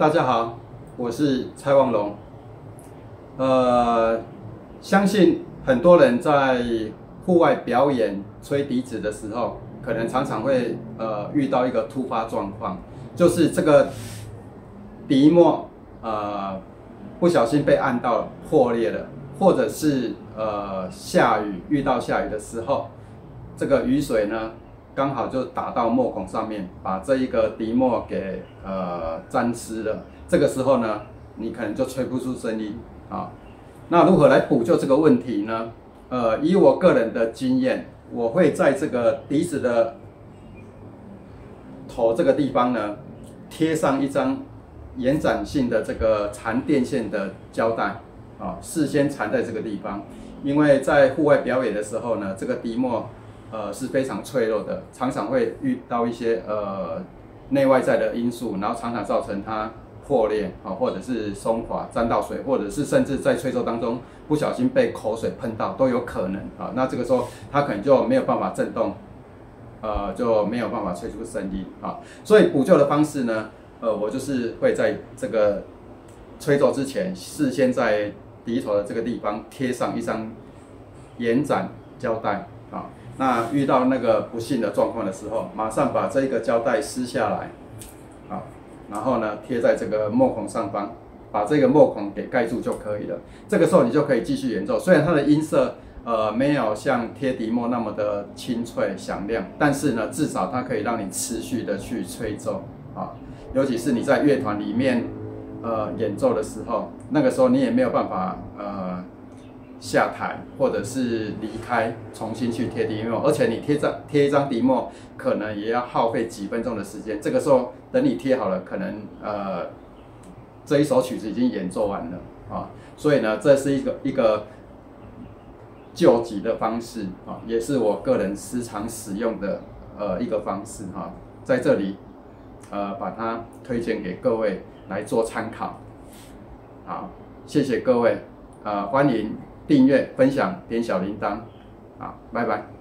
大家好，我是蔡旺龙。相信很多人在户外表演吹笛子的时候，可能常常会遇到一个突发状况，就是这个笛末不小心被按到破裂了，或者是遇到下雨的时候，这个雨水呢刚好就打到末孔上面，把这一个笛末给沾湿了。这个时候呢，你可能就吹不出声音啊。那如何来补救这个问题呢？以我个人的经验，我会在这个笛子的头这个地方呢，贴上一张延展性的这个缠电线的胶带啊，事先缠在这个地方，因为在户外表演的时候呢，这个笛末是非常脆弱的，常常会遇到一些内外在的因素，然后常常造成它破裂啊，或者是松垮、沾到水，或者是甚至在吹奏当中不小心被口水喷到都有可能啊。那这个时候它可能就没有办法振动，就没有办法吹出声音啊。所以补救的方式呢，我就是会在这个吹奏之前，事先在笛头的这个地方贴上一张延展胶带啊。那遇到那个不幸的状况的时候，马上把这个胶带撕下来，啊，然后呢贴在这个末孔上方，把这个末孔给盖住就可以了。这个时候你就可以继续演奏，虽然它的音色没有像贴笛末那么的清脆响亮，但是呢至少它可以让你持续的去吹奏啊，尤其是你在乐团里面演奏的时候，那个时候你也没有办法下台或者是离开，重新去贴笛末，而且你贴一张笛末，可能也要耗费几分钟的时间。这个时候等你贴好了，可能这一首曲子已经演奏完了啊。所以呢，这是一个救急的方式啊，也是我个人时常使用的一个方式哈，在这里把它推荐给各位来做参考。好，谢谢各位，欢迎订阅、分享、点小铃铛，好，拜拜。